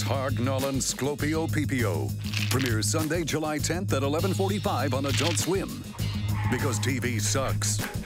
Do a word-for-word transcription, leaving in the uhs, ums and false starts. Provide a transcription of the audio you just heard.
stars Harg Nallin Sclopio Peepio. Premieres Sunday, July tenth at eleven forty-five on Adult Swim. Because T V sucks.